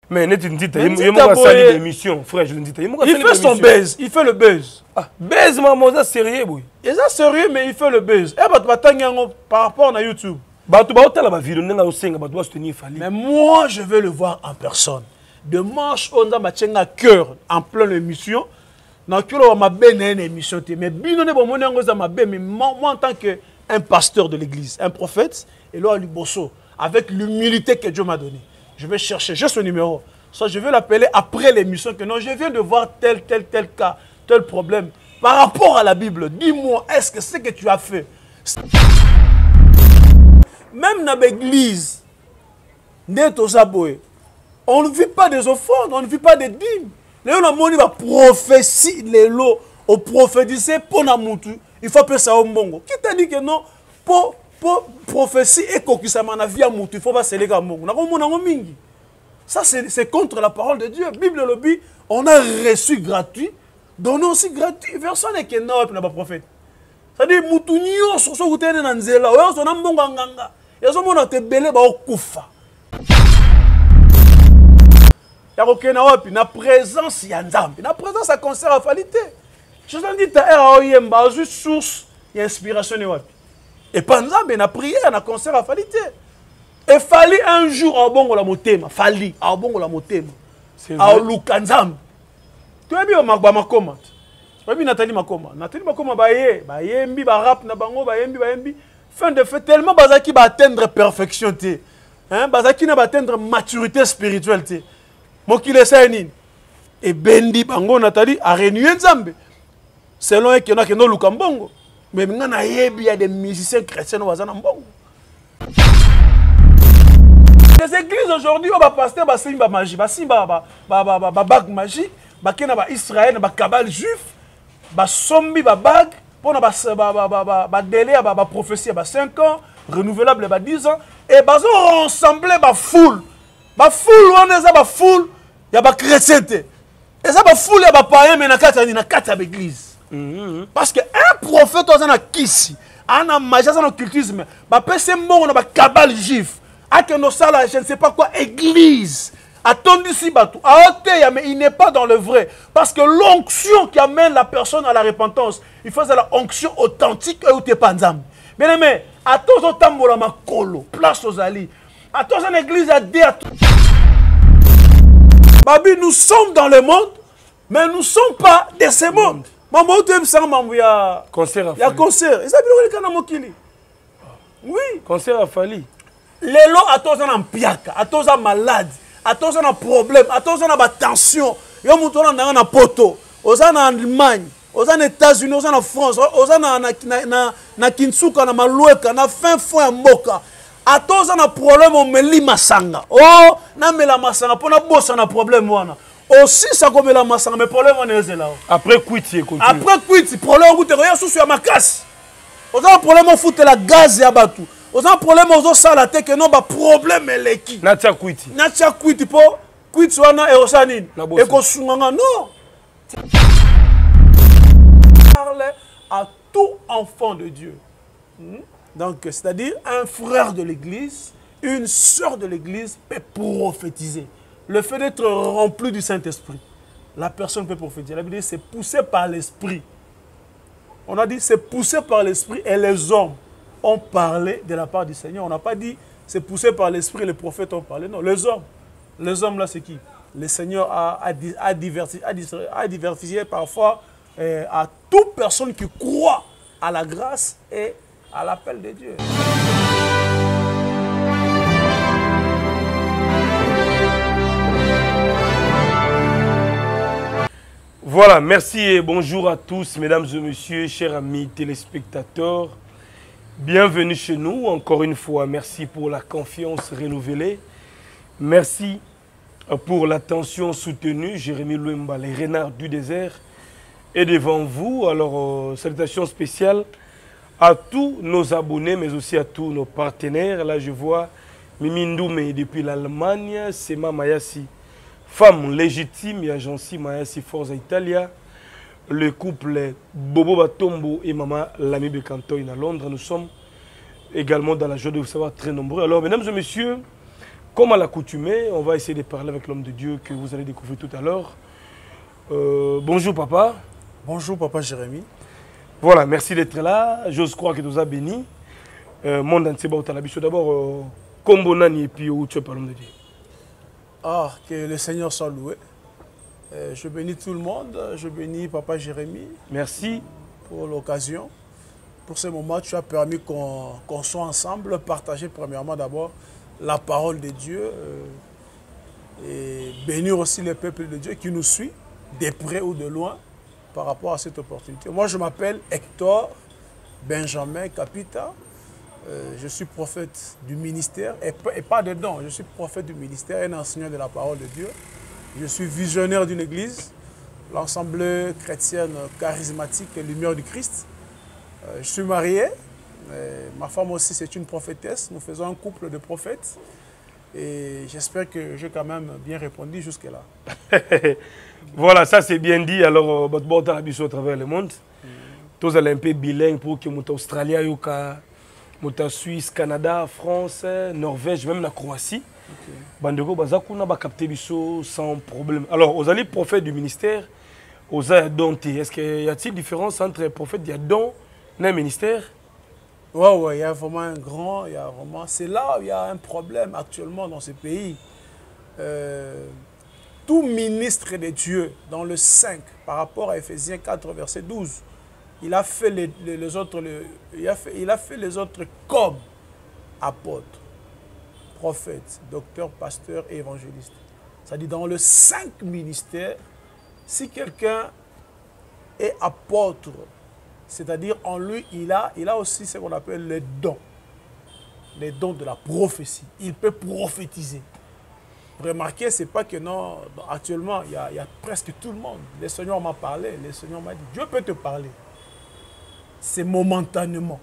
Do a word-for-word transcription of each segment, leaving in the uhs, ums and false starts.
Mais net dit il y a une émission, frère, je dis il fait son buzz, il fait le buzz. Ah, buzz maman, ça sérieux boy. Et ça sérieux mais il fait le buzz. Et bah tu par rapport à YouTube. Bah tu vas la vidéo nga osenga bah tu vas soutenir Fally. Mais moi je veux le voir en personne. Dimanche on a matchenga cœur en pleine émission. Na kilo ma ben une émission mais bino ne bon monengo za ma ben mais moi en tant que un pasteur de l'église, un prophète et là Liboso avec l'humilité que Dieu m'a donnée. Je vais chercher juste le numéro. Soit je vais l'appeler après l'émission que non, je viens de voir tel, tel, tel cas, tel problème. Par rapport à la Bible, dis-moi, est-ce que ce que tu as fait, même dans l'église, on ne vit pas des offrandes, on ne vit pas des dîmes. Les gens ont prophétie, les lots, on prophétise pour Namutu. Il faut appeler ça au Mongo. Qui t'a dit que non, pour pour prophétie et coquissement na vie à Moutu, il faut pas se léguer à Mongo. Ça, c'est contre la parole de Dieu. Bible lobby, on a reçu gratuit, donnons aussi gratuit. Personne n'est que non, pas prophète. C'est-à-dire, Moutounio, sur ce que tu es dans Nzela, on a un bon ganga. Et ce moment, tu es belé, tu es koufa. Il y a aucun autre, la présence, il y a la présence, ça concerne la qualité. Je te dis, tu as une source d'inspiration. Et pas Nzambe, na prière, na concert à qualité. Et fallait un jour à bon la motema, fallait à bon la motema. À Lukanzam. Tu as bien ma ma commande. Tu as bien Nathalie ma commande. Nathalie ma commande baye, baye mbi ba rap na bango baye mbi baye mbi. Fin de fait tellement bazaki ba atteindre perfection té. Hein, bazaki na ba atteindre maturité spirituelle té. Mo ki lesa nini. Et bendi bango Nathalie a renoué Nzambe. Selon eux qui na que no Lukambongo. Mais maintenant il y a des musiciens chrétiens au Wazana Mbongo. Les églises aujourd'hui, on va passer ba simba magie, ba simba ba ba ba ba bag magie, ba kena ba Israël, ba cabal juif, ba sombi ba bag, pour na ba ba ba ba ba délai ba ba prophétie ba cinq ans, renouvelable ba dix ans et ba zo rassembler ba foule. Ba foule on est ça ba foule, ya ba chrétien té. Et ça ba foule ya ba païen mais na kata ni na kata l'église. Parce que un prophète on a kisi, ana magie ça no cultisme, ba pese mbongo na ba cabal juif. Je ne sais pas quoi, église. Attendez si batou. Mais il n'est pas dans le vrai. Parce que l'onction qui amène la personne à la repentance, il faut la onction authentique et où tu n'es pas nzambe. Bien aimé, à tous les tambours ma colo, place aux alliés. À tous les églises à dire. Babi, nous sommes dans le monde, mais nous ne sommes pas de ce monde. Maman, tu aimes ça, maman, il y a concert. Il y a concert. Et ça, oui. Concert à Fally. Les lots à tous en piaka, à tous en malade, à tous en problème, à tous en tension. Yo mouton en na poto, aux en Allemagne, aux en États-Unis, aux en France, aux en na na na Kinsuka na Maloueka, na fin fond en Moka. À tous en problème on me li masanga. Oh, na me la masanga pour na bossa na problème wana. Aussi ça comme la masanga mais problème on est là. Après quitty continue. Après quitty problème on te regarde sous sur ma casse. Aux en problème on fout la gaz ya batu. Aux un problème aux autres la tête que non ba problème est qui natia quiti natia quiti po quiti wana e osanine e ko sunganga non parle à tout enfant de Dieu. Donc c'est-à-dire un frère de l'église, une sœur de l'église peut prophétiser. Le fait d'être rempli du Saint-Esprit, la personne peut prophétiser. La Bible dit c'est poussé par l'esprit. On a dit c'est poussé par l'esprit et les hommes ont parlé de la part du Seigneur. On n'a pas dit c'est poussé par l'esprit, les prophètes ont parlé. Non, les hommes. Les hommes là, c'est qui? Le Seigneur a, a, a, diversifié, a, a diversifié parfois euh, à toute personne qui croit à la grâce et à l'appel de Dieu. Voilà, merci et bonjour à tous, mesdames et messieurs, chers amis téléspectateurs. Bienvenue chez nous, encore une fois, merci pour la confiance renouvelée. Merci pour l'attention soutenue. Jérémy Louemba, les renards du désert, est devant vous. Alors, euh, salutations spéciales à tous nos abonnés, mais aussi à tous nos partenaires. Là, je vois Mimi Ndoumé depuis l'Allemagne, Sema Mayasi, femme légitime, et Agency Mayasi Forza Italia. Le couple Bobo Batombo et Maman Lami Bekantoy à Londres. Nous sommes également dans la joie de vous savoir très nombreux. Alors, mesdames et messieurs, comme à l'accoutumée, on va essayer de parler avec l'homme de Dieu que vous allez découvrir tout à l'heure. Euh, bonjour papa. Bonjour papa Jérémy. Voilà, merci d'être là. J'ose croire que tu nous as bénis. Euh, monde entier, d'abord, Kombonani et puis où tu es par l'homme de Dieu. Ah, que le Seigneur soit loué. Euh, je bénis tout le monde. Je bénis papa Jérémy. Merci. Pour l'occasion. Pour ce moment, tu as permis qu'on qu'on soit ensemble, partager premièrement d'abord la parole de Dieu euh, et bénir aussi le peuple de Dieu qui nous suit, de près ou de loin, par rapport à cette opportunité. Moi, je m'appelle Hector Benjamin Capita. Euh, je suis prophète du ministère, et, et pas dedans, je suis prophète du ministère, un enseignant de la parole de Dieu. Je suis visionnaire d'une église, l'Assemblée chrétienne charismatique et Lumière du Christ. Euh, je suis marié, euh, ma femme aussi c'est une prophétesse, nous faisons un couple de prophètes et j'espère que j'ai quand même bien répondu jusque-là. Voilà, ça c'est bien dit. Alors, bon, tu as l'habitude à travers le monde. Tous allez un peu bilingue pour que tu Australie, tu Suisse, Canada, France, Norvège, même la Croatie. Bandeko, Bazakuna, ba capter biso sans problème. Alors, vous allez prophète du ministère, aux adontés. Est-ce qu'il y a-t-il différence entre prophète et don et un ministère? Oui, ouais, il y a vraiment un grand, il y a vraiment... C'est là où il y a un problème actuellement dans ce pays. Euh, tout ministre de Dieu, dans le cinq, par rapport à Ephésiens quatre, verset douze, il a fait les, les, les autres, les, il, a fait, il a fait les autres comme apôtres, prophètes, docteurs, pasteurs et évangélistes. C'est-à-dire dans le cinq ministères, si quelqu'un est apôtre, c'est-à-dire en lui, il a, il a aussi ce qu'on appelle les dons. Les dons de la prophétie. Il peut prophétiser. Remarquez, ce n'est pas que non, actuellement, il y, a, il y a presque tout le monde. Le Seigneur m'a parlé, le Seigneur m'a dit, Dieu peut te parler. C'est momentanément.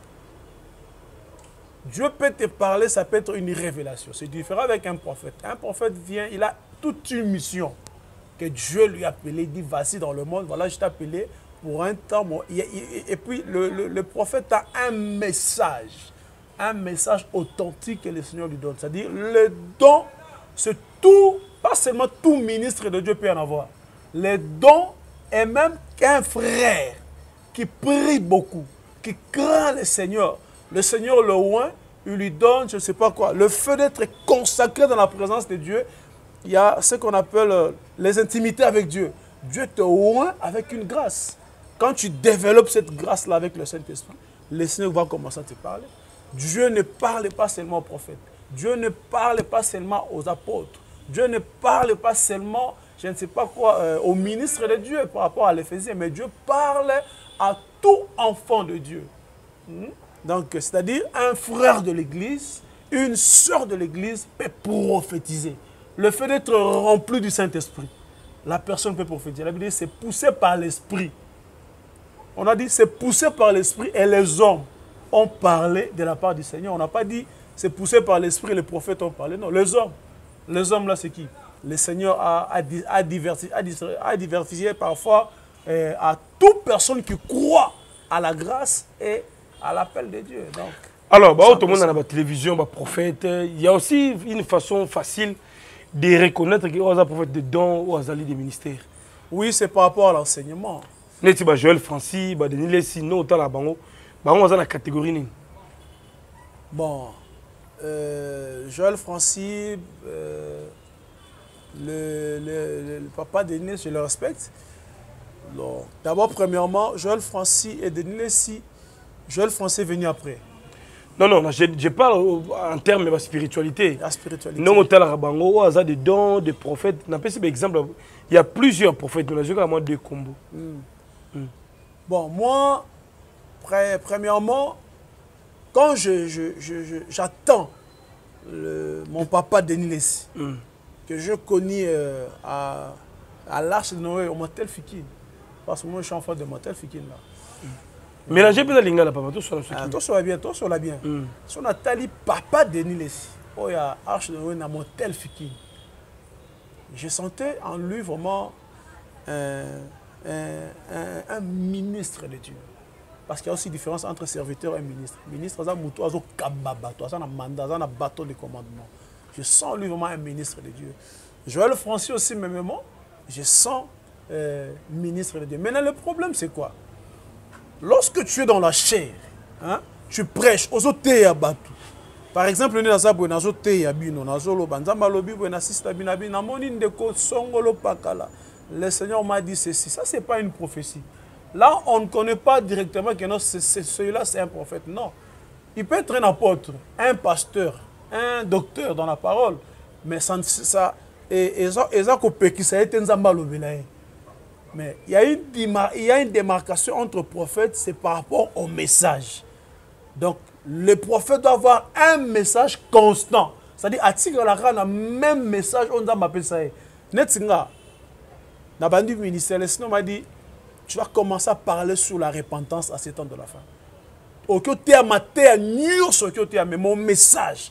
Dieu peut te parler, ça peut être une révélation. C'est différent avec un prophète. Un prophète vient, il a toute une mission que Dieu lui a appelé, il dit, vas-y dans le monde, voilà, je t'ai appelé pour un temps. Bon, et, et, et puis, le, le, le prophète a un message, un message authentique que le Seigneur lui donne. C'est-à-dire, le don, c'est tout, pas seulement tout ministre de Dieu peut en avoir. Le don est même qu'un frère qui prie beaucoup, qui craint le Seigneur. Le Seigneur le oint, il lui donne, je ne sais pas quoi, le fait d'être consacré dans la présence de Dieu. Il y a ce qu'on appelle euh, les intimités avec Dieu. Dieu te oint avec une grâce. Quand tu développes cette grâce-là avec le Saint-Esprit, le Seigneur va commencer à te parler. Dieu ne parle pas seulement aux prophètes. Dieu ne parle pas seulement aux apôtres. Dieu ne parle pas seulement, je ne sais pas quoi, euh, aux ministres de Dieu par rapport à l'Éphésiens, mais Dieu parle à tout enfant de Dieu. Hmm? Donc, c'est-à-dire un frère de l'Église, une sœur de l'Église peut prophétiser. Le fait d'être rempli du Saint-Esprit, la personne peut prophétiser. La Bible dit c'est poussé par l'Esprit. On a dit c'est poussé par l'Esprit et les hommes ont parlé de la part du Seigneur. On n'a pas dit c'est poussé par l'Esprit et les prophètes ont parlé. Non, les hommes. Les hommes là, c'est qui? Le Seigneur a, a, a, diversifié, a, a diversifié parfois euh, à toute personne qui croit à la grâce et à l'appel de Dieu. Donc, alors, bah, tout le monde dans la télévision, bah, prophète, il y a aussi une façon facile de reconnaître qu'il y a un prophète de dons ou un des ministères. Oui, c'est par rapport à l'enseignement. Neti ba Joël Francis, ba Denis Lessi, no tala bango, bango dans la catégorie ni. Bon, euh, Joël Francis, euh, le, le, le papa Denis, je le respecte. D'abord, premièrement, Joël Francis et Denis Lessi, Joël Francis est venu après. Non, non, je, je parle en termes de spiritualité. La spiritualité. Non, on tala bango, on a des dons, des prophètes. On appelle ça par exemple, il y a plusieurs prophètes, on a joué à moi deux combos. Mm. Mm. Bon, moi, premièrement, quand je, je, je, je, j'attends mon papa Denis Lessi, mm. que je connais euh, à, à l'Arche de Noé, au Motel Fikine, parce que moi je suis enfant de Motel Fikine là. Mm. Mélangez bien la linga là, papa, tout sur la bien, tout sur la bien, tout sur la bien. Si on a tali papa Denis Lessi, oh, il y a Arche de Noé, dans Motel Fikine. Je sentais en lui vraiment un, un, un, un ministre de Dieu. Parce qu'il y a aussi une différence entre serviteur et ministre. Ministre, c'est un mouton, c'est un kababa, c'est un mandat, c'est un bâton de commandement. Je sens lui vraiment un ministre de Dieu. Joël Francis aussi, même moi, je sens euh, ministre de Dieu. Maintenant, le problème, c'est quoi? Lorsque tu es dans la chair, hein, tu prêches aux autres à Batou. Par exemple, nous avons des autres à Bino, nous avons le Seigneur m'a dit ceci. Ça, ce n'est pas une prophétie. Là, on ne connaît pas directement que celui-là, c'est un prophète. Non. Il peut être un apôtre, un pasteur, un docteur dans la parole. Mais ça, ça et ça, ça a été un mais il y, a une, il y a une démarcation entre prophètes, c'est par rapport au message. Donc, le prophète doit avoir un message constant. C'est-à-dire, à la même message, on doit m'appeler ça. Netsinga, dans le ministère, le Seigneur m'a dit, tu vas commencer à parler sur la repentance à ce temps de la fin. Au côté à ma terre, mais mon message,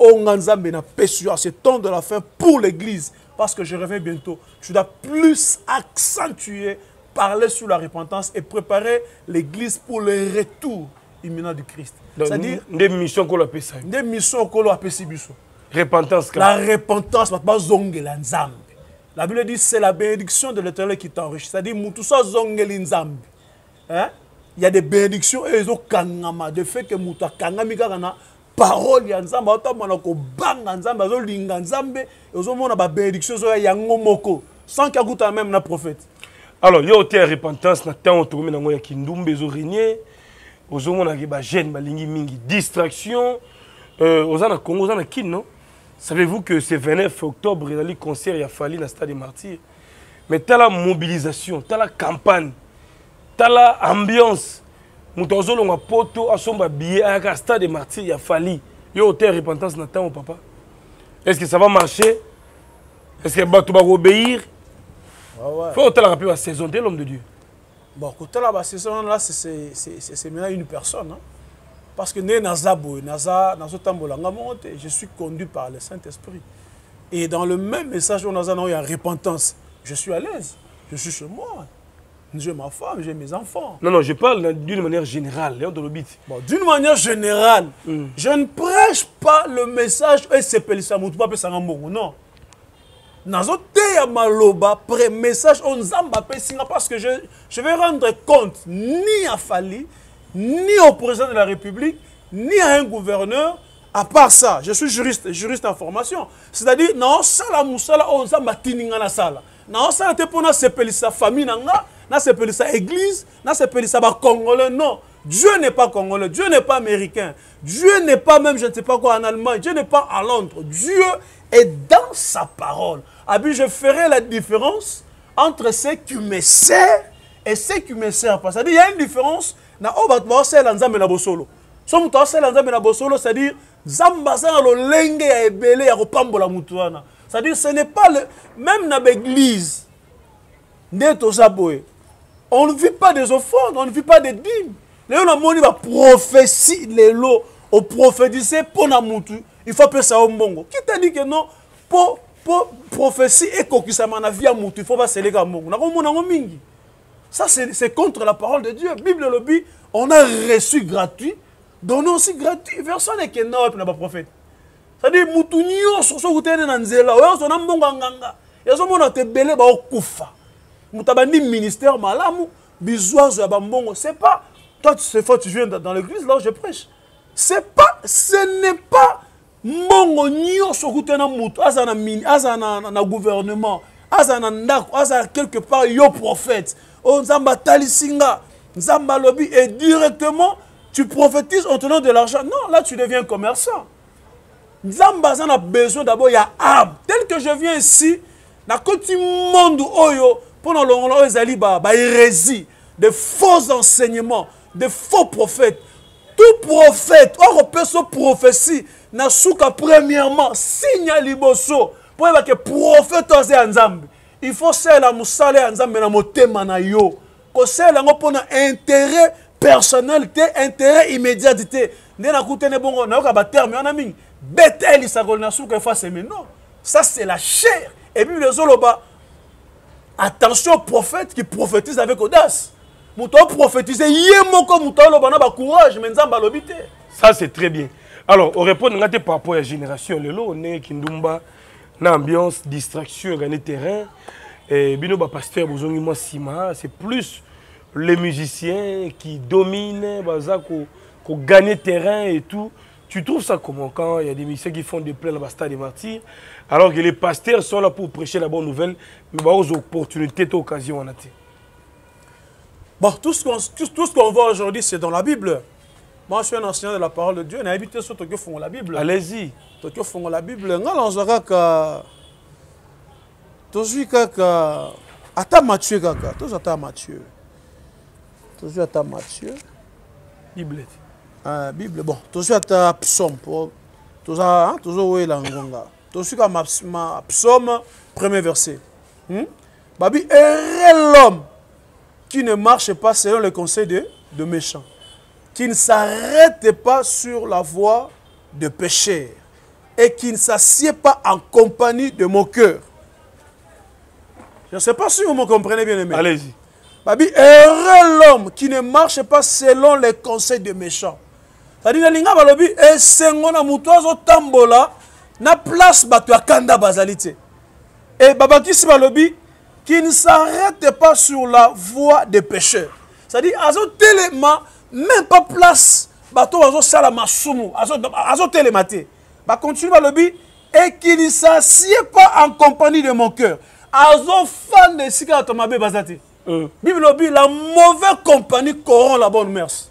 à ce temps de la fin pour l'Église, parce que je reviens bientôt, tu dois plus accentuer, parler sur la repentance et préparer l'Église pour le retour imminent du Christ. C'est-à-dire, des missions qu'on appelle ça. Des missions qu'on appelle ça. Repentance. La repentance, la Bible dit c'est la bénédiction de l'Éternel qui t'enrichit. C'est-à-dire, Moutoussa zongeli nzambi. Il y a des bénédictions et ils ont kangama. De fait que Mouta kangami kana parole ya nzambe otamana ko banga nzambe azo linga nzambe ozo mona ba bénédiction zo ya ngomoko sans kakuta même na prophète. Alors, il y a aussi une repentance na temps autour na ngoya kindumbe zo régner. Ozo mona ke ba jeune ba lingi mingi distraction. Euh ozana Congo ozana kin non? Savez-vous que c'est vingt-neuf octobre, il y a le concert, il y a fallu dans le stade des martyrs. Mais tu as la mobilisation, tu as la campagne, tu as l'ambiance. Nous avons un poteau à son billet à un stade des martyrs, il y a fallu. Il y a autant de repentance dans le temps, papa. Est-ce que ça va marcher? Est-ce que tu vas obéir? Il faut que tu rappeler la saison de l'homme de Dieu. Bon, côté la saison, là, c'est maintenant une personne. Hein? Parce que je suis conduit par le Saint-Esprit. Et dans le même message, on a une repentance. Je suis à l'aise. Je suis chez moi. J'ai ma femme, j'ai mes enfants. Non, non, je parle d'une manière générale. Bon, d'une manière générale, mm. je ne prêche pas le message et c'est non. Message parce que je, je vais rendre compte ni à Fali, ni au président de la République, ni à un gouverneur. À part ça, je suis juriste, juriste en formation. C'est-à-dire, non, ça la moussala, on s'en batininga na sala. Non, ça te pona sepeli sa famille nanga, na sepeli sa église, na sepeli sa ba congolais. Non, Dieu n'est pas congolais, Dieu n'est pas américain, Dieu n'est pas même, je ne sais pas quoi, en Allemagne, Dieu n'est pas à Londres. Dieu est dans sa parole. Abi, je ferai la différence entre ceux qui me servent et ceux qui me servent pas. C'est-à-dire, il y a une différence. Na obatwa sela nzambe na bosolo. So muto sela nzambe na bosolo, c'est-à-dire zamba za lo lenge ya ebele ya kopambola mutu wana. C'est-à-dire ce n'est pas le même dans l'église. Neto zaboé. On ne vit pas des offrandes, on ne vit pas des dîmes. Les on a moni ba prophétie les lots au prophétiser pour na mutu. Il faut appeler ça au mbongo. Qui t'a dit que non pour pour prophétie et kokisama na vie à mutu, il faut pas selega mbongo. Na ko mona mingi. Ça, c'est contre la parole de Dieu. Bible le dit, on a reçu gratuit, donnons aussi gratuit. Personne n'est qu'un homme, pas prophète. C'est-à-dire, Moutounio, sur ce côté de Nanzela, on a un bon ganga. Il y a un monde qui est belé, il y a un koufa. Moutabani ministère, malamou, bisoise, bambongo. C'est pas, toi, c'est fort, tu viens dans l'église, là où je prêche. C'est pas, ce n'est pas, mongo, nio, sur côté de Moutou, azana mini, azana gouvernement, azana ndako, azana quelque part, yo prophète. Oh, Nzamba Talisinga, Nzamba Lobby, et directement, tu prophétises en tenant de l'argent. Non, là, tu deviens commerçant. Nzamba a besoin d'abord, il y a âme. Tel que je viens ici, dans le monde oyo, pendant le long, il y a hérésie, de faux enseignements, de faux prophètes. Tout prophète, or, on peut se prophétie, n'a souka premièrement, signal liboso, pour que prophète ose Nzambe. Il faut que la moussale Nzambe na motema na yo. Ko sela ngo pona intérêt personnel, intérêt immédiateté. Ndena kutene bongo na ka ba terme on a mingi. Betel sa golna souka fa c'est non. Ça c'est la chair. Et puis les oloba attention aux prophètes qui prophétisent avec audace. Mouto prophétiser yé moko mouto loba na ba courage mais Nzamba lobité. Ça c'est très bien. Alors, on répond par rapport à la génération. Le lot, on est Kindumba, une ambiance, distraction, gagner terrain. Et Bino Pasteur, c'est plus les musiciens qui dominent, qui gagnent terrain et tout. Tu trouves ça comment quand il y a des musiciens qui font des plaies dans le stade des martyrs, alors que les pasteurs sont là pour prêcher la bonne nouvelle, mais bah, aux opportunités, aux occasions, on a été. Bon, tout ce qu'on tout ce qu'on voit aujourd'hui, c'est dans la Bible. Moi, je suis un enseignant de la parole de Dieu. On a habité sur Tokyo Fongo la Bible. Allez-y. Tokyo Fongo la Bible. Nga lanzaka ka tozui kaka ata Matthieu kaka. Tozo ata Matthieu. Tozui ata Matthieu. Bible. Ah, Bible. Bon, tozui ata Psaume. Tozo hein, tozo wela ngonga. Tozui ka ma Psaume premier verset. Hmm? Babi heureux l'homme qui ne marche pas selon les conseils de, de méchants, qui ne s'arrête pas sur la voie de pécheurs et qui ne s'assied pas en compagnie de moqueurs. Je ne sais pas si vous me comprenez bien, aimé. Allez-y. Babi, heureux l'homme qui ne marche pas selon les conseils de méchants. C'est-à-dire que et sengona mutozo tambola na place batu akanda bazalite. Et babakisi balobi qui ne s'arrête pas sur la voie des pécheurs. C'est-à-dire, azo téléma, même pas place, bateau azo sala masumu, azo téléma te. Ba continue à lobby et qui ne s'assied pas en compagnie de mon cœur. Azo fan de sika tomabe bazate. Bible lobby, la mauvaise compagnie corrompt la bonne mœurs.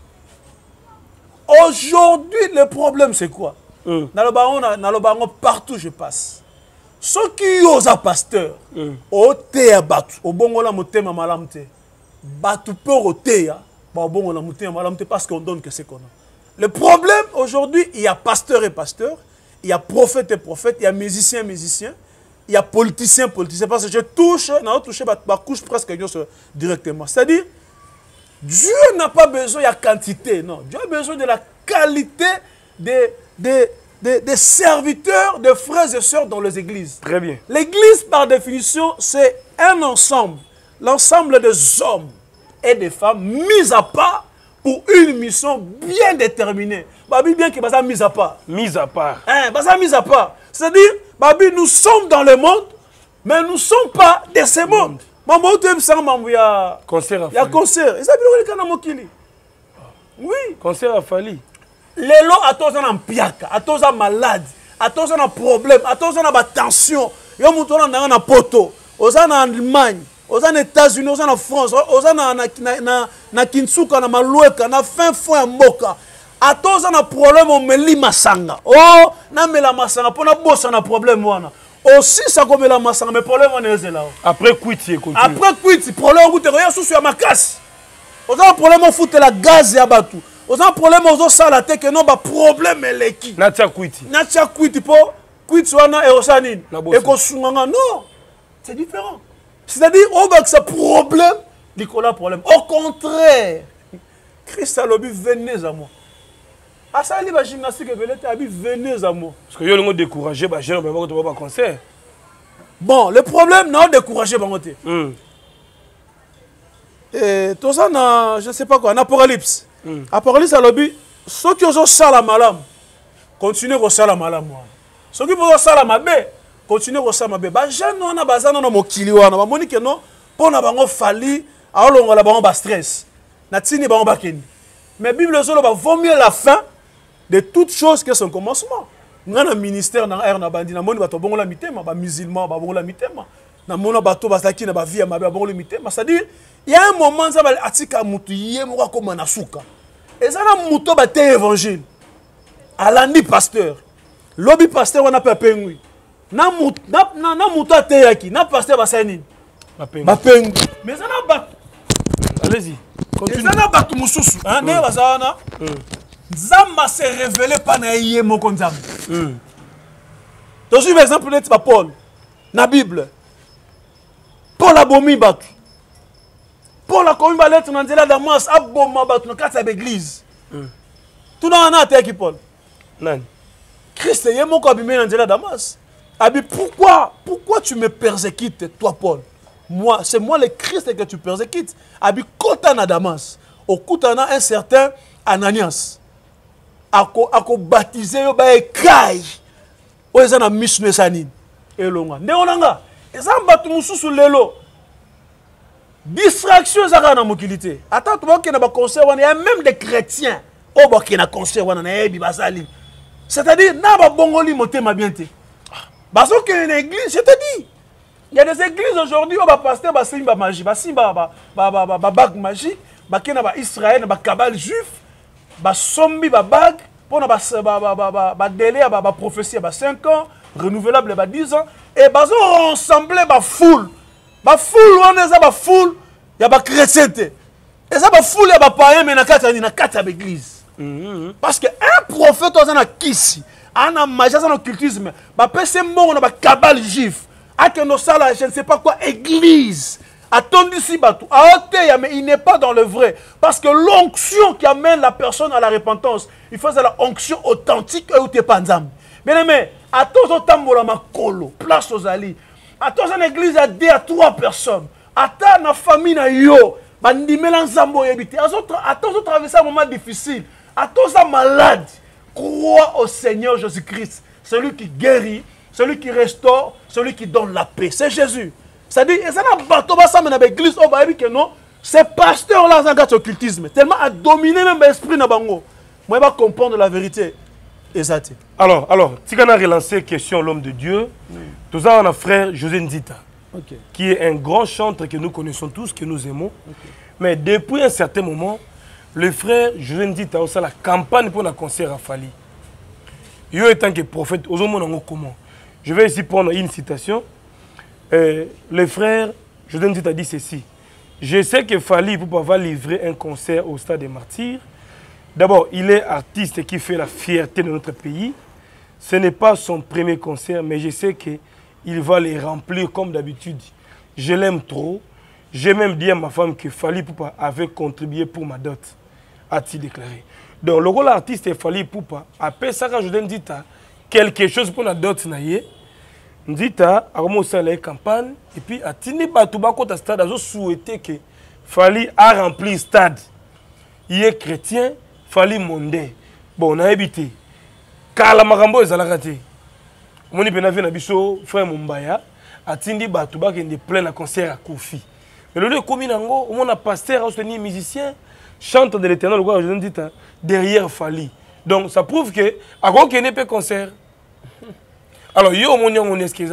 Aujourd'hui, le problème c'est quoi? Dans le baron, dans le baron, partout je passe. Ceux qui osent un pasteur, au théa batu, au bon la motema malamte, batu peut au théa, au bon la motema malamte parce qu'on donne que c'est qu'on a. Le problème aujourd'hui, il y a pasteur et pasteur, il y a prophète et prophète, il y a musicien et musicien, il y a politicien et politicien. Parce que je touche, non, touché, ma couche presque directement. C'est-à-dire, Dieu n'a pas besoin de la quantité, non. Dieu a besoin de la qualité des. des Des, des serviteurs, de frères et sœurs dans les églises. Très bien. L'église, par définition, c'est un ensemble. L'ensemble des hommes et des femmes mis à part pour une mission bien déterminée. Babi, bien que ça mis à part. Mis à part. Hein, ça mis à part. C'est-à-dire, Babi, nous sommes dans le monde, mais nous ne sommes pas de ce monde. Maman, tu aimes ça, maman, il y a concert. Il y a concert. Et ça, oui. Concert à Fali. Les lots, à tous en piaka, à tous en malade, à tous en problème, à tous en tension. Yo mouton en a poto, aux en Allemagne, aux en États-Unis, aux en France, aux en na Kinsuka, na Maloueka, na fin fond en Moka. À tous en problème, on me lit masanga. Oh, na me la masanga, pour na boss on a problème wana. Aussi ça comme la masanga, mais problème on est là. Après quitty, continue. Après quitty, problème on te rien sous sur ma casse. Aux en problème on fout la gaz et abatou. Aux un problème aux salaté que non ba problème est qui natia quiti natia quiti po quiti wana et osanine et ko sunganga non c'est différent c'est-à-dire on va que ça problème Nicolas problème au contraire Christ a lobi venez à moi à ça li ba gymnastique et belete abi venez à moi parce que yo le décourager ba jeune ba ko ba concert bon le problème non décourager ba ngote et tout ça na je sais pas quoi en Apocalypse. Mm. Apocalypse à l'objet, ceux qui ont ça la malam, continuez à ça la malam. Ceux qui ont ça la mabé, continuez à ça la mabé. Bah, j'ai non na bazana no mokili wana. Bah, moni que non, pour na bango fali, alors on a la bango ba stress. Na tini bango ba keni. Mais Bible solo ba vaut mieux la fin de toutes choses que son commencement. Ngana ministère na air na bandi na moni ba to bongo la mitema, ba musulman ba bongo la mitema. Na mona ba to ba saki na ba vie ma ba bongo la mitema. C'est-à-dire il y a un moment ça va atika mutu yemo comme na suka. Et ça na muto ba te évangile. Alandi pasteur. Lobby pasteur on a pas pengui. Na mut na na muto te yaki, na pasteur ba sani. Ba pengui. Ba pengui. Mais ça na ba. Allez-y. Continue. Ça na ba tu mususu. Hein, ne ba ça na. Nzamba se révélé pa na yemo ko nzamba. Hmm. Donc par exemple net ba Paul na Bible. Paul a bomi batu. Paul a commis ma lettre dans la Damas, a bomba batu dans quatre églises. Tout dans un attaque qui Paul. Non. Christ est mon abîmé dans la Damas. Abi pourquoi pourquoi tu me persécutes toi Paul? Moi, c'est moi le Christ que tu persécutes. Abi kota na Damas. Au kutana un certain Ananias. ako ako baptiser yo ba ekai oza na misno esanini elonga ndeko nanga eza bato mususu lelo distraction ezaka na mokili te ata tobakena ba concert wana ya même des chrétiens o bakena concert wana na yebi basali c'est-à-dire na ba bongoli motema bien te baso que une église je te dis il y a des églises aujourd'hui où ba pasteur ba simba magie ba simba ba ba ba ba bague magie ba kena ba Israël ba cabal juif ba sombi ba bague pour na ba ba ba ba délai ba ba prophétie ba cinq ans renouvelable ba dix ans et baso rassembler ba foule ba foule on eza ba foule ya ba chrétien te eza ba foule ya ba païen mais na kata ni na kata ba église parce que un prophète ozana kisi ana magie ça no cultisme ba pese mbongo na ba cabal juif akeno sala je ne sais pas quoi église attendu si batou aote mais il n'est pas dans le vrai parce que l'onction qui amène la personne à la repentance il faut la onction authentique ou te panzam bien mais à tous otambola makolo place aux ali à tous une église à deux à trois personnes à ta na famille na yo bandimela nzambo yebité à tous à tous traverser un moment difficile à tous malade crois au Seigneur Jésus-Christ celui qui guérit celui qui restaure celui qui donne la paix c'est Jésus. C'est-à-dire, il y a un bateau dans l'église, ces pasteurs-là, ils ont un occultisme. Tellement à dominer même l'esprit de Bango. Moi, je vais comprendre la vérité. Exact. Alors, alors, si on a relancé la question l'homme de Dieu, oui. Tout ça, on a frère José Nzita, okay. Qui est un grand chanteur que nous connaissons tous, que nous aimons. Okay. Mais depuis un certain moment, le frère José Nzita a fait la campagne pour un concert à Fali. Il est tant que prophète, comment? Je vais ici prendre une citation. Euh, le frère, je donne dit, a dit ceci. Je sais que Fali, pour pouvoir livrer un concert au Stade des Martyrs, d'abord, il est artiste qui fait la fierté de notre pays. Ce n'est pas son premier concert, mais je sais qu'il va les remplir comme d'habitude. Je l'aime trop. J'ai même dit à ma femme que Fali Poupa avait contribué pour ma dot, a-t-il déclaré. Donc, le rôle artiste est Fali Poupa. Après ça, quand je donne dit quelque chose pour la dot, Ndita a commencé la campagne et puis a tenu Batouba contre stade a souhaité que Fali a rempli le stade. Il est chrétien, Fali mondé. Bon, on a habité. Kala Marambo est à la raté. Mon ipena vient à Bisso, frère Mumbaya, a tenu Batouba qui est plein de concert à Kofi. Mais le lieu commun nango, on a pasteur, on a musicien, chante de l'éternel, je dis derrière Fali. Donc ça prouve que à quoi qu'il n'y ait pas de concert. Alors, il y a un ce qu'ils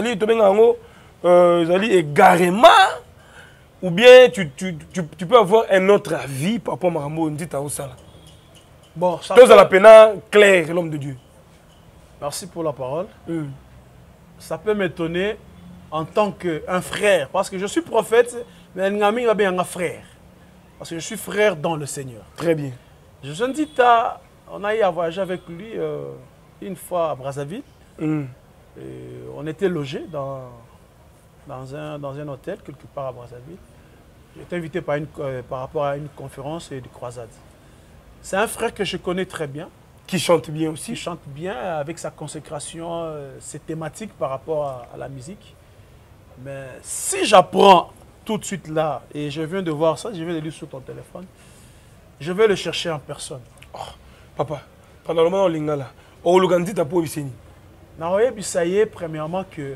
ont égarément, ou bien tu, tu, tu, tu peux avoir un autre avis par rapport à Marambo, on dit à Osala. Bon, ça fait... la peine clair, l'homme de Dieu. Merci pour la parole. Mm. Ça peut m'étonner en tant qu'un frère, parce que je suis prophète, mais un un frère. Parce que je suis frère dans le Seigneur. Très bien. Je me dis, on a eu à voyager avec lui euh, une fois à Brazzaville. Mm. Et on était logé dans, dans, un, dans un hôtel quelque part à Brazzaville. J'étais invité par, une, euh, par rapport à une conférence et de croisade. C'est un frère que je connais très bien. Qui chante bien aussi. Qui chante bien avec sa consécration, euh, ses thématiques par rapport à, à la musique. Mais si j'apprends tout de suite là, et je viens de voir ça, je vais le lire sur ton téléphone, je vais le chercher en personne. Oh, papa, pendant le moment, on est là. On l'organise à Poviseni. Je premièrement que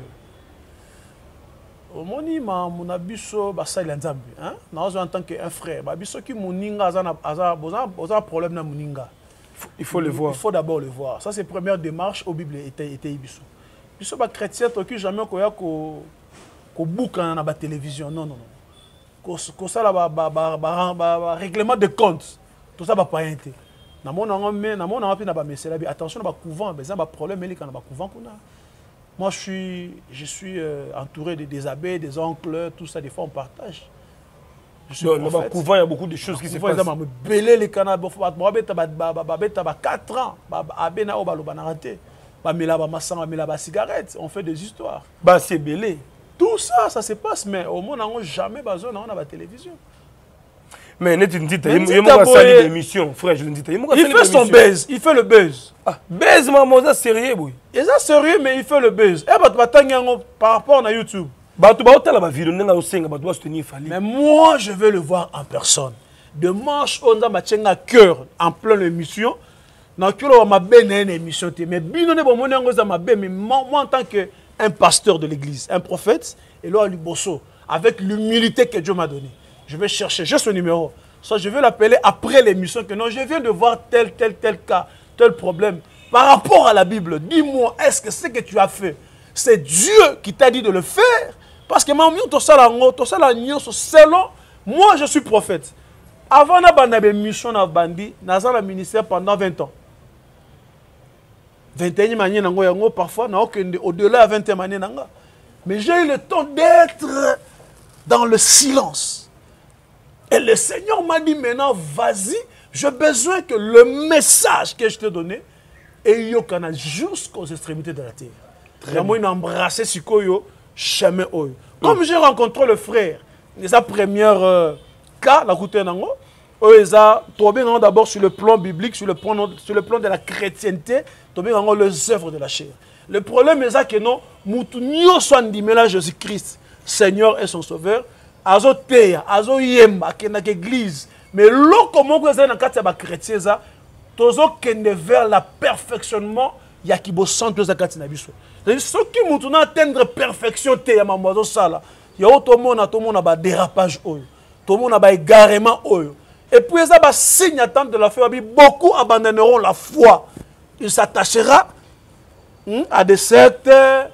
moni ma mon abisso basa il nzambe hein nazo en tant qu'un frère ba biso ki moninga azana aza boza problème na moninga il faut le voir il faut d'abord le voir ça c'est première démarche au Bible était était biso biso ba chrétien to ki jamais ko ya ko ko bouka na ba télévision non non non ko ko ça là ba ba ba règlement de compte tout ça ba païen té na mona ngomé na mona ngapi na ba mesela bi attention na ba couvent ba za ba problème eli kana ba couvent kuna. Moi, je suis, je suis euh, entouré de, des abbés, des oncles, tout ça, des fois, on partage. Je suis dans le couvent, il y a beaucoup de choses qui se passent. Il me belé les canards, il y a quatre ans, abbé na oba banarate, il y a des cigarettes, on fait des histoires. Bah, c'est belé. Tout ça, ça se passe, mais au monde, on n'a jamais besoin de la télévision. Mais net une petite, il y a une salle d'émission, frère, je le dis. Il fait son buzz, il fait le buzz. Ah, buzz, maman, c'est sérieux, oui. Il est sérieux, mais il fait le buzz. Et par rapport à YouTube. Mais moi, je veux le voir en personne. Dimanche, on a un cœur en pleine émission. na kilo ma ben na émission te mais bino ne bon monengo za ma ben mais moi en tant que un pasteur de l'église, un prophète et là liboso avec l'humilité que Dieu m'a donnée. Je vais chercher juste le numéro. Ça je vais l'appeler après l'émission que non, je viens de voir tel tel tel cas, tel problème par rapport à la Bible. Dis-moi, est-ce que ce que tu as fait, c'est Dieu qui t'a dit de le faire? Parce que moi to sala ngo, to sala nyonso selon moi je suis prophète. Avant na banda be mission na bandi, na za la ministère pendant vingt ans. vingt et un années nango yango parfois na okende au-delà de vingt et un années nanga. Mais j'ai eu le temps d'être dans le silence. Et le Seigneur m'a dit maintenant, vas-y, j'ai besoin que le message que je t'ai donné ait yokana jusqu'aux extrémités de la terre. Très bien. J'ai embrassé Sikoyo, chemin oyo. Comme j'ai rencontré le frère, sa première euh, cas, la côté nango, d'abord sur le plan biblique, sur le plan, sur le plan de la chrétienté, les œuvres de la chair. Le problème est que non, nous sommes Jésus-Christ, Seigneur et son Sauveur, azo teya, azo yemba, qui est l'église. Mais l'eau, comment vous êtes dans le cas chrétien, tozo kende vers le perfectionnement, il y a qui beau centre de katina biso. C'est ce qui nous atteindre perfection teya mamozo sala. Il y a tout le monde, tout le monde a un dérapage oyo, tout le monde a un égarement oyo. Et puis ça va signe attendre de la foi. Beaucoup abandonneront la foi. Il s'attachera hmm, à des sectes,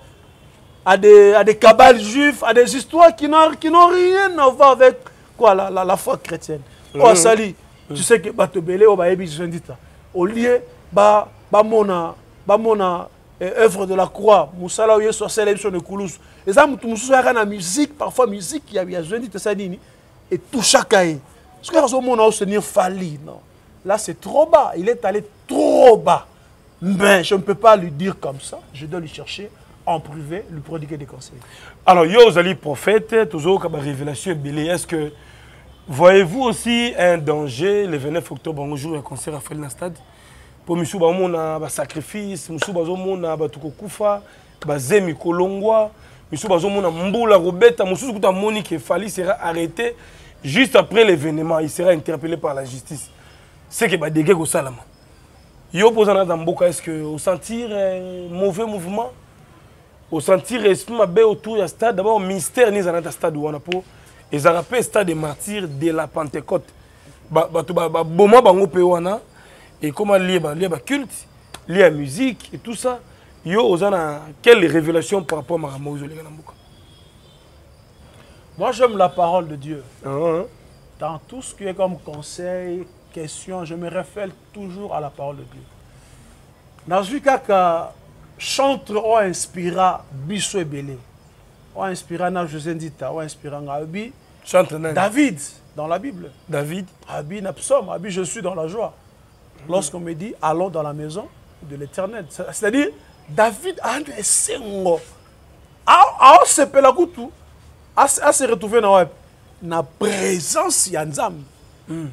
à des, à des cabales juifs, à des histoires qui n'ont qui n'ont rien à voir avec quoi, la, la, la foi chrétienne. Mmh. Oh, Sali, mmh. Tu sais que Batobele, au Baébi, je dis ça. Au lieu, bah, bah, mona, bah, mona, œuvre de la croix, Moussala, ou Yesu, Sele, Yesu, Nekoulouz. Et ça, Moussou, il y a la musique, parfois musique, il y a, il y a, je dis ça, et tout chacun. Parce que là, Seigneur Fali, non. Là, c'est trop bas. Il est allé trop bas. Mais je ne peux pas lui dire comme ça. Je dois lui chercher en privé, lui prodiguer des conseils. Alors, yo, vous allez prophète, toujours comme révélation belé. Est-ce que voyez-vous aussi un danger le vingt-neuf octobre, un jour, un concert à faire dans le stade? Pour Moussou, on a un sacrifice, Moussou, on a un Tukokoufa, un Zemi Kolongwa, Moussou, on a un Mboula Robeta, Moussou, on a Monique Fali sera arrêté. Juste après l'événement, il sera interpellé par la justice. C'est que des dégâts au Salama. Yo posant dans Mboka, est-ce que au sentir un mauvais mouvement, au sentir esprit mabé autour du stade, d'abord mystère ni dans stade où on a pour et ça rappelle stade des martyrs de la Pentecôte. Ba ba ba ba boma bango pewana et comment lier ba lier ba culte, lier à musique et tout ça. Yo osana quelle révélation par rapport à Maramozo les Mboka. Moi, j'aime la parole de Dieu. Uh-huh. Dans tout ce qui est comme conseil, question, je me réfère toujours à la parole de Dieu. Dans ce cas, que chantre ou inspira Bisso et Belé, ou inspira na José Ndita, ou inspira na Abi, David, dans la Bible. David. Abi na psaume, Abi, je suis dans la joie. Mm-hmm. Lorsqu'on me dit, allons dans la maison de l'Éternel. C'est-à-dire, David a un sengo. A se pelakoutou. À se retrouver dans la présence de Nzambe. Mm.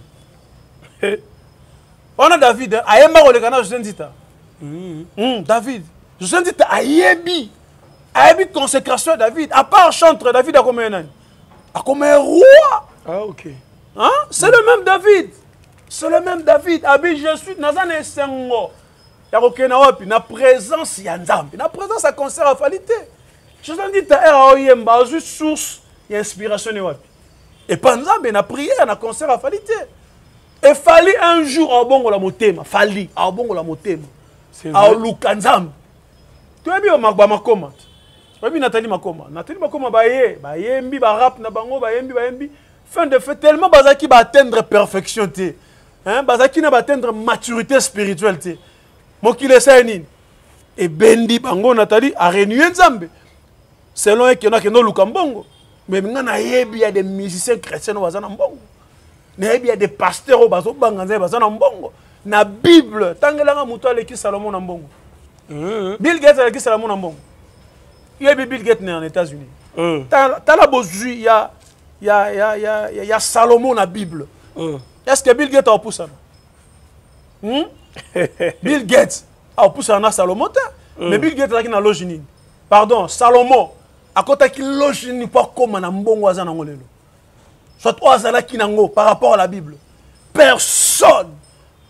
On a David, a yemba ko le kana José Ndita. Mm. David, José Ndita a yebi, a yebi consécration de David. À part chantre, David a comme un a comme un roi. Ah ok. Hein? C'est mm. le même David. C'est le même David. Abi je suis dans un sengo. Ya ko kena wapi na présence ya Nzambe. Na présence à concert à qualité. Je vous dis, tu as source d'inspiration. Et pendant que na prière, na concert à qualité. Et fallait un jour à bon la motema, fallait à bon la motema. À Lukanzam. Tu as vu ma makoma. Tu as vu Nathalie Makoma. Nathalie Makoma baye, baye mbi ba rap na bango baye mbi baye mbi. Fin de fait tellement bazaki ba atteindre perfection té. Hein, bazaki na ba atteindre maturité spirituelle té. Mokile saini. Et bendi bango Nathalie a renoué Nzambe. Selon qu'il y a qui n'ont pas mbongo, mais maintenant il y a des musiciens chrétiens qui sont mbongo, il y a des pasteurs qui sont mbongo. Na Bible, tant que la muto qui Salomon mbongo. Bill Gates qui Salomon mbongo. Il y a Bill Gates né en États-Unis. T'as la bozu il y a il y a il y a il y a Salomon na Bible. Est-ce que Bill Gates a poussé ça? Bill Gates a poussé ça na Salomon, mais Bill Gates qui na logini. Pardon, Salomon à côté qui loge ni pas comme na mbongo azana ngolelo. Soit oazala kinango par rapport à la Bible. Personne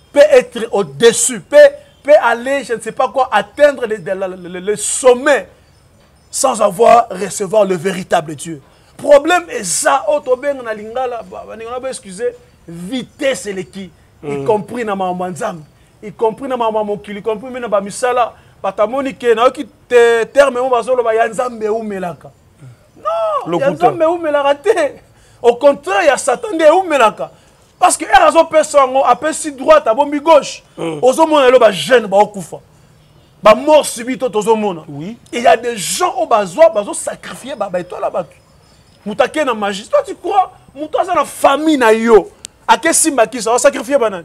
peut être au-dessus, peut, peut aller, je ne sais pas quoi, atteindre le, le, le, le sommet sans avoir recevoir le véritable Dieu. Problème est ça, Otobeng na lingala, excusez, vitesse et qui, y compris dans ma manzam, y compris dans ma mokili, y compris dans ma misala, patamoni ke na ki terme mo bazolo ba yanzambe ou melaka. Non, yanzambe ou melaka te. Au contraire, il y a Satan de ou melaka. Parce que les raison personne appelle si droite à bombi gauche. Ozo mona lo ba jeune ba okufa. Ba mort subite ozo mona. Oui. Il y a des gens au bazo bazo sacrifier ba ba toi là-bas. Moutake na magie. Toi tu crois mouta za na famille na yo. A que simba qui ça sacrifier banane.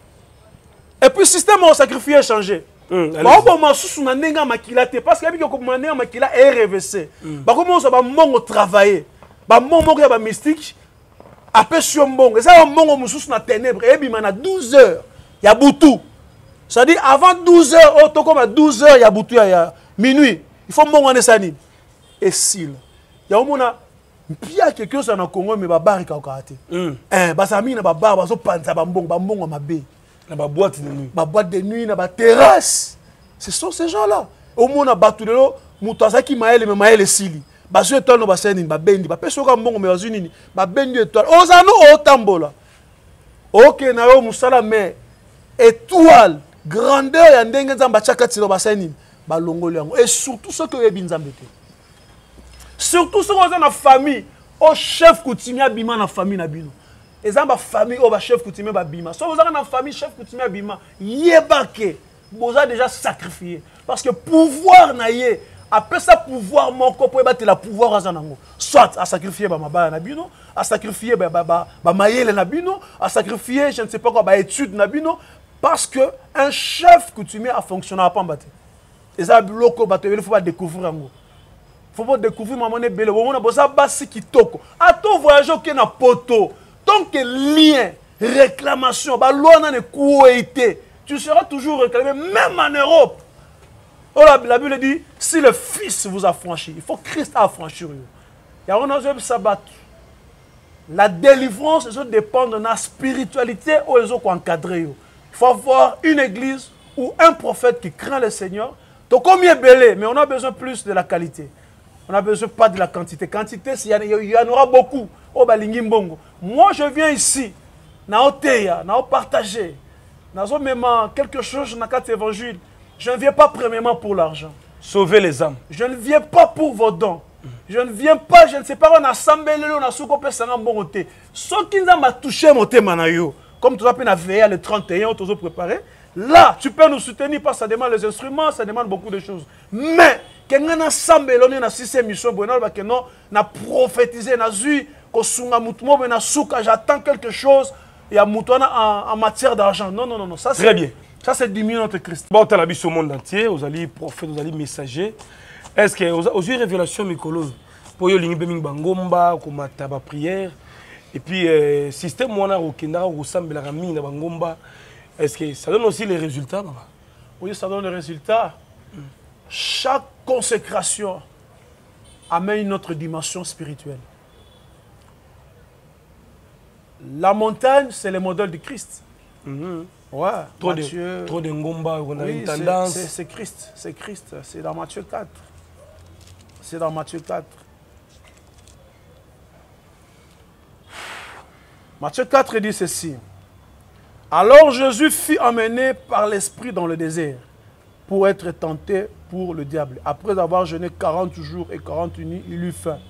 Et puis le système a sacrifié changé. Ba ko ma susu na nenga makila te parce que abi ko ma nenga makila est R V C. Ba ko mo so ba mongo travailler. Ba mongo ya ba mystique. Après sur mbongo, et ça mbongo mususu na ténèbres et bima na douze heures, il y a boutou. Ça dit avant douze heures, oh to comme à douze heures, il y a boutou, il y a minuit. Il faut mbongo ne sani. Et s'il il y a au mona pia quelque chose en Congo mais ba bari ka karaté. Eh ba sami na ba bar ba so panza ba mbongo, ba mbongo mabe. Na ba boîte de nuit. Ba boîte de nuit na ba terrasse. Ce sont ces gens-là. Au mona batu de lo mutazaki maele me maele sili. Basu étoile no baseni ba bendi ba pesoka mbongo me bazuni ba bendi étoile ozano otambola OK na yo musala mais étoile grandeur ya ndenge nzamba chaka tino baseni ba longoli yango et surtout ceux que yebi nzambe te surtout ceux qui ont na famille au chef coutumier bima na famille na bino ezamba famille au ba chef coutumier ba bima so vous avez na famille chef coutumier bima yebake boza déjà sacrifié parce que pouvoir na ye après ça pouvoir mon corps battre la pouvoir à zanango soit à sacrifier ba mabaya na bino à sacrifier ba ba ba mayele na bino à sacrifier je ne sais pas quoi ba étude na bino parce que un chef coutumier a fonctionné à pambate et ça loko bato il faut pas découvrir ngo faut pas découvrir maman ne belle on a bossa basi kitoko à tout voyage qui na poto tant que lien réclamation ba loi na ne kuoité tu seras toujours réclamé même en Europe. Oh, la, la Bible dit, si le Fils vous a franchi, il faut que Christ a franchi. Il y a un sabbat. La délivrance, ça dépend de la spiritualité où ils ont encadré. Il faut avoir une église ou un prophète qui craint le Seigneur. Donc, comme il est belé, mais on a besoin plus de la qualité. On n'a besoin pas de la quantité. Quantité, il y, y en aura beaucoup. Oh, Balingimbongo. Moi, je viens ici, na oteya, na partager, na même quelque chose dans quatre évangiles. Je ne viens pas premièrement pour l'argent. Sauver les âmes. Je ne viens pas pour vos dons. Je ne viens pas, je ne sais pas, on a assemblé, on a soukopé, ça n'a bon côté. Ce qui m'a touché, mon thème, comme tu as pu veiller le trente et un, tu as préparé. Là, tu peux nous soutenir parce que ça demande les instruments, ça demande beaucoup de choses. Mais, quand on a assemblé, on a six émissions, on a prophétisé, on a vu que j'attends quelque chose, il y a en matière d'argent. Non, non, non, non. Ça, très bien. Ça, c'est diminuer notre Christ. Bon, tu as la au monde entier, vous allez prophète, vous allez messager. Est-ce que aux yeux révélation Mikolo, pour y aller bangomba, comme taba prière, et puis euh, système mona okenda ressemble la mine na bangomba, est-ce que ça donne aussi les résultats? Oui, ça donne les résultats. Mm. Chaque consécration amène une autre dimension spirituelle. La montagne, c'est le modèle du Christ. Mm-hmm. Ouais, trop Matthieu... de trop de ngomba, on a oui, une tendance. C'est Christ, c'est Christ, c'est dans Matthieu quatre. C'est dans Matthieu quatre. Matthieu quatre dit ceci. Alors Jésus fut emmené par l'Esprit dans le désert pour être tenté pour le diable. Après avoir jeûné quarante jours et quarante nuits, il eut faim.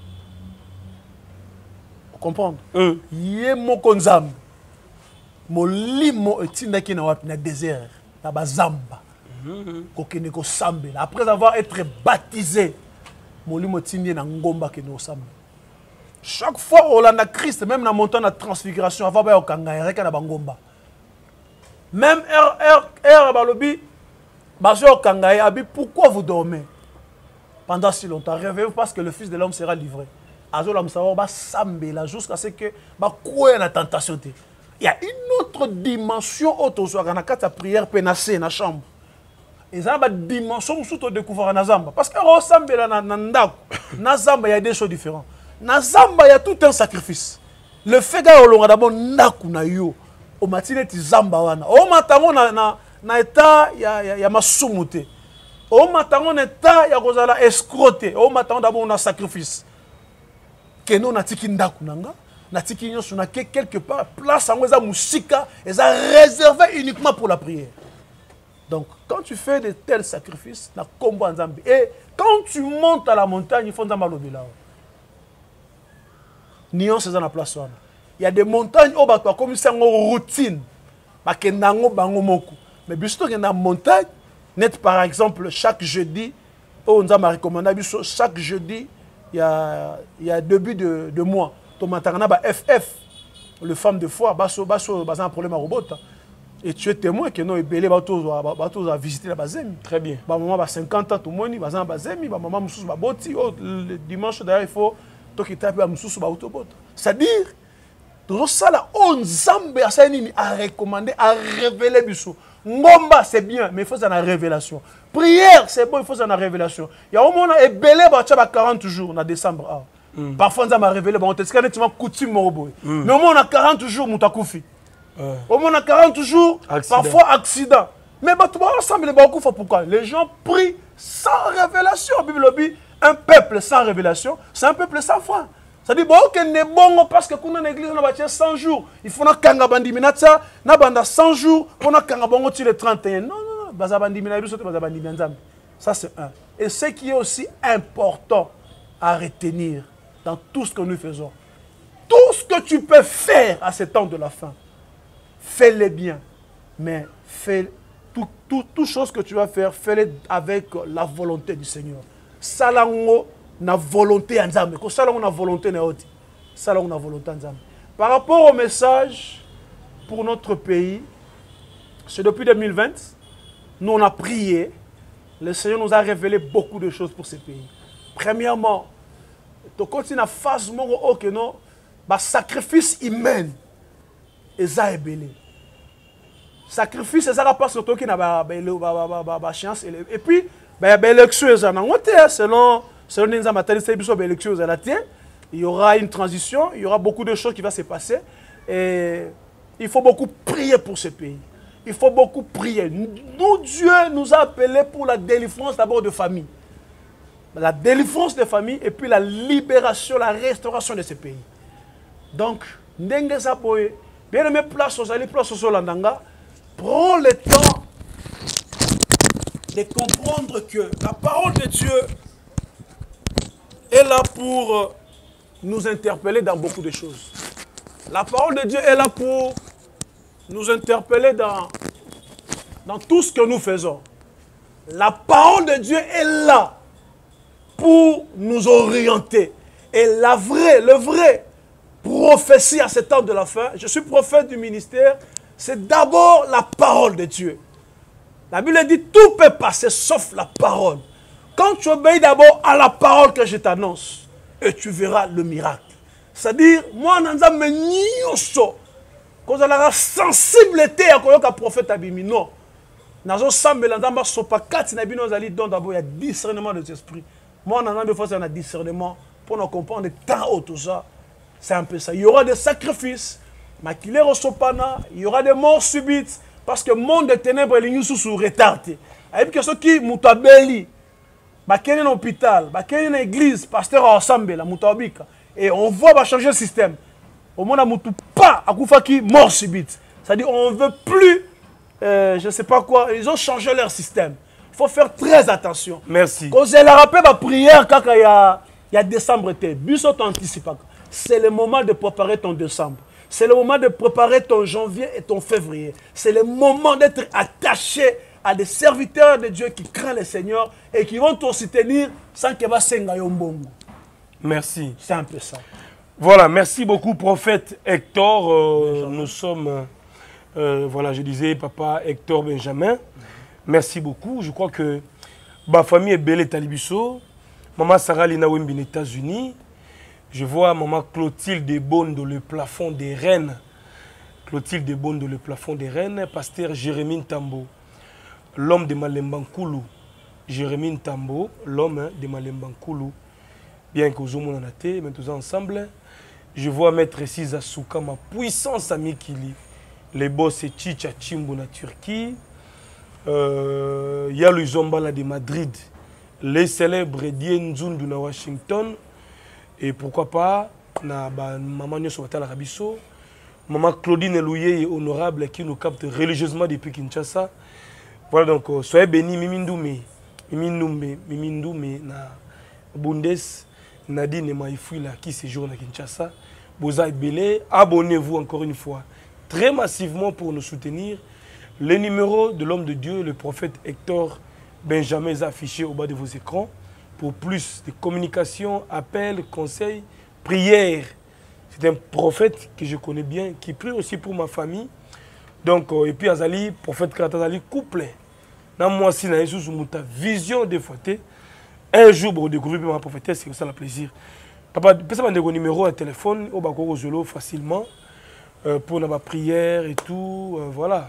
Vous comprenez? Yé mokonzam. Molimo etindaki na wapi na désert na bazamba. Kokene ko sambela. Après avoir été baptisé, molimo tindi na ngomba ke no sambela. Chaque fois on a Christ, même dans montant de transfiguration, avant ba okanga ereka na bangomba. Même er er er balobi bazo okanga abi pourquoi vous dormez pendant si longtemps? Réveillez-vous parce que le Fils de l'homme sera livré. Azo lam savoir ba sambela jusqu'à ce que ba croire la tentation. Il y a une autre dimension autour de la prière pénacée dans la chambre. Et ça a une dimension où on découvre dans Zamba. Parce que dans Zamba, il y a des choses différentes. Dans Zamba, il y a tout un sacrifice. Le fait que on a d'abord ndaku na yo, au matine ti zamba wana o matango na na na état ya ya, ya masumu te o matango na état ya kozala escroté o matango d'abord na sacrifice que non natiki ndaku nanga natiki nyonso na quelque part place yango eza musika eza réservé uniquement pour la prière. Donc quand tu fais de tels sacrifices na kombo nzambe et quand tu montes à la montagne il faut nzamba lobela nuance eza na place wana. Il y a des montagnes au bateau comme ça en routine ba kendango bango moko mais biso que na montagne net par exemple chaque jeudi on nzamba recommandé biso chaque jeudi il y a il y a début de de mois to matangana ba F F le femme de foi baso baso baza un problème à robot et tu es témoin que non ebele bato bato a visiter la bazemi. Très bien. Ba maman ba cinquante ans tout moni baza bazemi ba maman mususu ba boti le dimanche d'ailleurs il faut to kitape ba mususu ba autobot. C'est-à-dire tout ça là on nzambe asanini a recommandé a révéler biso. Ngomba c'est bien mais il faut ça la révélation. Prière c'est bon il faut ça la révélation. Il y a au moins ebele ba tcha ba quarante jours na décembre ah. Mm. Parfois ça m'a révélé bon t'es scanné tu m'as coutume moroboy. Mm. Mais au moins on a quarante jours mutakufi. Ouais. Au moins on a quarante jours accident. Parfois accident. Mais bah tu vas ensemble les beaucoup pourquoi les gens prient sans révélation. Bible dit un peuple sans révélation, c'est un peuple sans foi. Ça dit bon que ne bon parce que quand on église on a cent jours, il faut na kanga bandi minatsa na banda cent jours, on a kanga bongo ti le trente et un. Non non non, baza bandi minabiso soto baza bandi nzambe. Ça c'est un. Et ce qui est aussi important à retenir dans tout ce que nous faisons. Tout ce que tu peux faire à ce temps de la fin, fais-le bien, mais fais tout, tout, toute chose que tu vas faire, fais-le avec la volonté du Seigneur. Salango na volonté nzambe, ko salango na volonté na oti. Salango na volonté nzambe. Par rapport au message pour notre pays, c'est depuis deux mille vingt, nous on a prié, le Seigneur nous a révélé beaucoup de choses pour ce pays. Premièrement, tu continues à faire que non, bah sacrifice humain, et ça est belé. Sacrifice, c'est ça qui passe sur toi qui n'a pas de chance. Et puis, bah l'élection, selon selon les élections, il y aura une transition, il y aura beaucoup de choses qui vont se passer. Et il faut beaucoup prier pour ce pays. Il faut beaucoup prier. Nous, Dieu nous a appelés pour la délivrance d'abord de famille. La délivrance des familles et puis la libération, la restauration de ces pays. Donc, bien aimé place aux alliés, place aux Landanga, prends le temps de comprendre que la parole de Dieu est là pour nous interpeller dans beaucoup de choses. La parole de Dieu est là pour nous interpeller dans, dans tout ce que nous faisons. La parole de Dieu est là pour nous orienter. Et la vraie, le vrai prophétie à ce temps de la fin, je suis prophète du ministère, c'est d'abord la parole de Dieu. La Bible dit tout peut passer sauf la parole. Quand tu obéis d'abord à la parole que je t'annonce, et tu verras le miracle. C'est-à-dire, moi, je suis quand on a la sensibilité à quoi le prophète Abimi, non. Dans un semble, dans un sopa quatre, d'abord il y a discernement des esprits. Moi, on a des fois un discernement pour nous comprendre le temps tout ça. C'est un peu ça. Il y aura des sacrifices, mais qu'il est au sopana, il y aura des morts subites parce que le monde des ténèbres est sous retardé. Il y a ceux qui mutabeli, bakeni un hôpital, bakeni une église, pasteur ensemble la mutabika et on voit va changer le système. Au monde a mutu pas à koufaki mort subite. C'est-à-dire on veut plus euh, je sais pas quoi, ils ont changé leur système. Il faut faire très attention. Merci. Quand je la rappelle ma prière quand il y a il y a décembre été, buso t'anticipe. C'est le moment de préparer ton décembre. C'est le moment de préparer ton janvier et ton février. C'est le moment d'être attaché à des serviteurs de Dieu qui craignent le Seigneur et qui vont te soutenir sans que va senga yombongo. Merci. C'est un peu ça. Voilà, merci beaucoup prophète Hector. Euh, nous sommes, euh, voilà, je disais papa Hector Benjamin. Merci beaucoup. Je crois que ma famille est belle et Talibiso. Maman Sarah Lina Wembin, États-Unis. Je vois maman Clotilde Bonne dans le plafond des Rennes. Clotilde Bonne dans le plafond des Rennes. Pasteur Jérémie Tambo, l'homme de Malembankoulou. Jérémie Tambo, l'homme de Malembankoulou. Bien que nous sommes mais tous ensemble. Je vois Maître Siza Souka, ma puissance amie Kili. les boss c'est Chicha Chimbo na Turquie. Euh, il y a le Zombala de Madrid, les célèbres Dien Zundu na Washington. Et pourquoi pas, na ba maman Nyoso Watala Rabiso, maman Claudine Elouye honorable qui nous capte religieusement depuis Kinshasa. Voilà donc, euh, soyez bénis, Mimindoume, Mimindoume, Mimindoume na Bundes, Nadine Maïfouila qui séjourne à Kinshasa. Bozaï Belé, abonnez-vous encore une fois très massivement pour nous soutenir. Le numéro de l'homme de Dieu, le prophète Hector Benjamin, est affiché au bas de vos écrans. Pour plus de communication, appels, conseils, prières. C'est un prophète que je connais bien, qui prie aussi pour ma famille. Donc, euh, et puis Azali, prophète Karatazali, couple. Dans moi, si na Jésus, ta vision de fois, un jour, pour découvrir ma prophétesse, c'est ça le plaisir. Papa, peut-être un numéro de téléphone, au Bako Zolo facilement, euh, pour ma prière et tout, euh, voilà.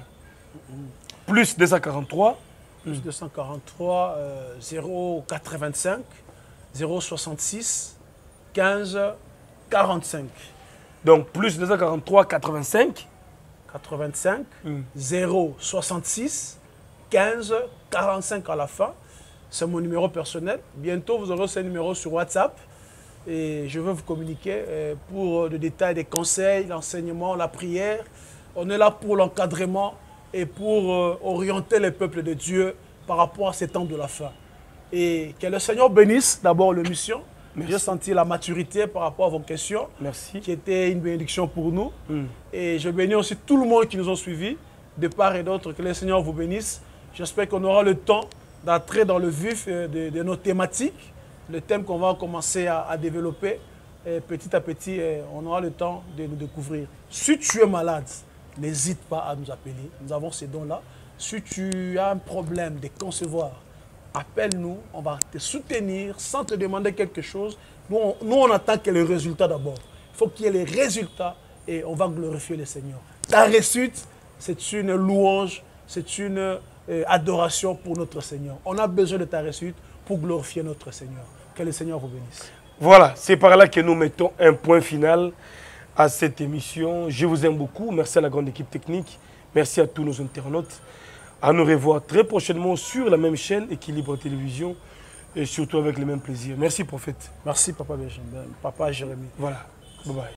Plus deux cent quarante-trois. Plus deux cent quarante-trois, euh, zéro quatre-vingt-cinq, zéro soixante-six, quinze, quarante-cinq. Donc plus deux cent quarante-trois, quatre-vingt-cinq. quatre-vingt-cinq, Mm. zéro soixante-six, quinze, quarante-cinq à la fin. C'est mon numéro personnel. Bientôt, vous aurez ce numéro sur WhatsApp. Et je veux vous communiquer euh, pour le détail des conseils, l'enseignement, la prière. On est là pour l'encadrement et pour euh, orienter les peuples de Dieu par rapport à ces temps de la fin. Et que le Seigneur bénisse d'abord l'émission. J'ai senti la maturité par rapport à vos questions. Merci. Qui était une bénédiction pour nous. Mm. Et je bénis aussi tout le monde qui nous a suivis, de part et d'autre. Que le Seigneur vous bénisse. J'espère qu'on aura le temps d'entrer dans le vif de, de nos thématiques, le thème qu'on va commencer à, à développer. Et petit à petit, on aura le temps de nous découvrir. Si tu es malade, n'hésite pas à nous appeler. Nous avons ces dons-là. Si tu as un problème de concevoir, appelle-nous. On va te soutenir sans te demander quelque chose. Nous, on, nous, on attend qu'il y ait le résultat d'abord. Il faut qu'il y ait les résultats et on va glorifier le Seigneur. Ta réussite, c'est une louange, c'est une euh, adoration pour notre Seigneur. On a besoin de ta réussite pour glorifier notre Seigneur. Que le Seigneur vous bénisse. Voilà, c'est par là que nous mettons un point final à cette émission. Je vous aime beaucoup. Merci à la grande équipe technique. Merci à tous nos internautes. À nous revoir très prochainement sur la même chaîne, Équilibre Télévision, et surtout avec le même plaisir. Merci, prophète. Merci, Papa Benjamin. Papa Jérémie. Voilà. Bye bye.